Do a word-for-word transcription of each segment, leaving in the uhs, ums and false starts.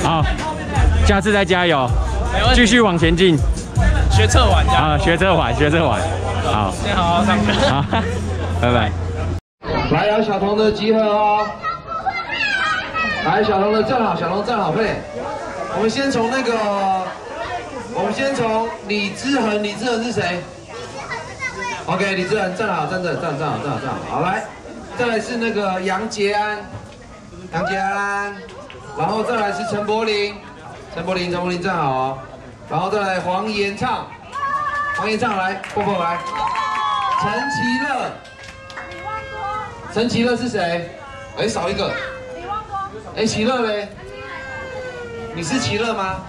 好，下次再加油， 没问题， 继续往前进。 学侧玩加油。 啊，学侧玩，学侧玩。好， 先好好上课。 好，拜拜。 来，有小童的集合哦。来，小童的站好，小童站好，快点。我们先从那个，我们先从李志恒，李志恒是谁 ？OK， 李志恒站好，站着，站站好，站好，站好。好，来，再来是那个杨杰安，杨杰安，然后再来是陈柏霖，陈柏霖，陈柏霖站好哦。然后再来黄延畅，黄延畅来，波波来。陈其乐，陈其乐是谁？哎，少一个。哎，其乐嘞？你是其乐吗？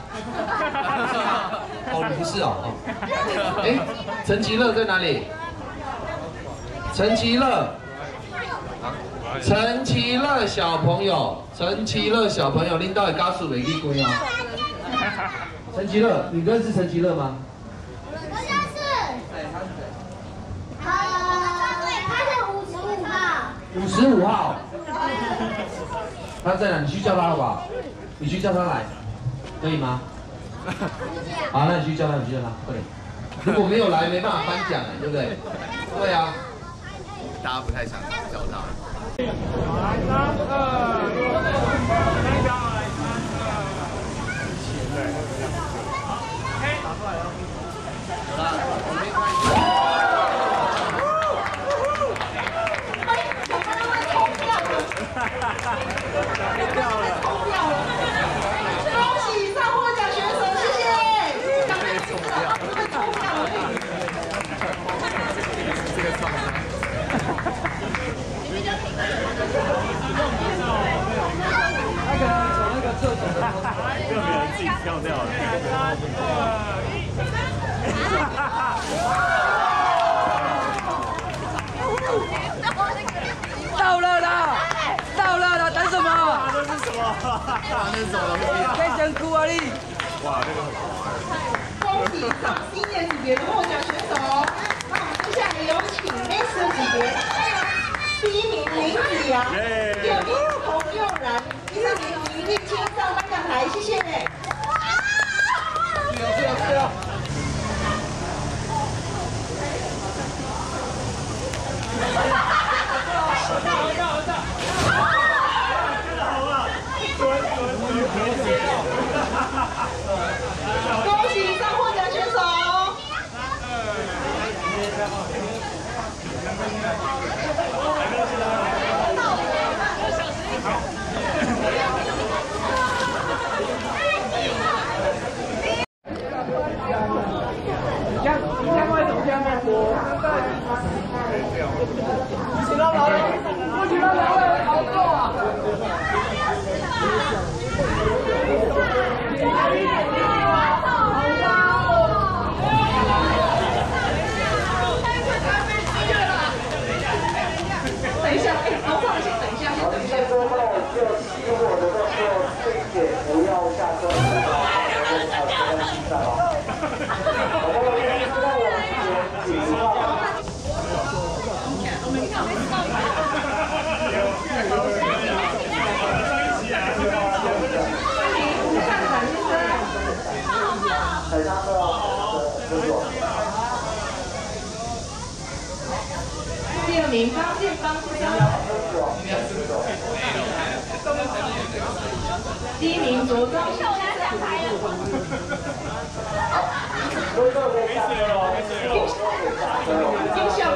哦，你不是哦。哦。哎，陈其乐在哪里？陈其乐，陈其乐小朋友，陈其乐小朋友，拎到的家属袂记关哦。陈其乐，你认识陈其乐吗？ 我认识。呃，他是五十五号。 五十五号。他在哪？你去叫他好不好？你去叫他来，可以吗？好，那你去叫他，你去叫他，快点。如果没有来，没办法颁奖哎，对不对？对啊。 大家不太想叫他。 三二一， 恭喜上获奖选手，谢谢。赶快冲掉，快冲掉了！ 这个创伤。 他可能从那个厕所的， 就别人自己跳掉了。三二一， 到了啦！到了啦！等什么？ 那是什么？那是什么东西啊？ 该想哭啊你！ 哇，这个很好玩。 恭喜上新年组别的获奖选手，那我们接下来有请 S 组别，第一名林子阳，第二名洪佑然，第三名李立清上颁奖台，谢谢。 是啊是啊是啊。 恭喜上获奖选手！ 请到哪里？不请到哪位？好够啊！ 等一下，哎，老赵，先等一下，先等一下。 之后就熄火的动作，并且不要下车，然后在地上哦。然后再往前几号。海上的动作。 第二名张建邦先生，第一名着装秀先生，金秀。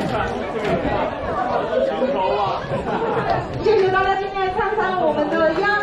谢谢大家今天参加我们的邀